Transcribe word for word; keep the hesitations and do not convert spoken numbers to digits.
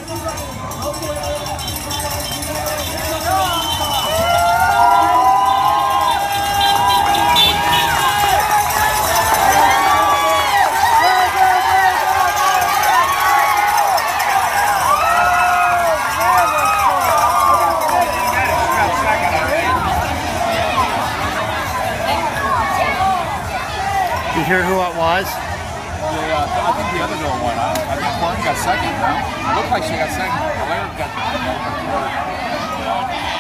You hear who it was? Yeah, I think the other girl won. I, I think Coryn got second, no? It looked like she got second. Allar got third.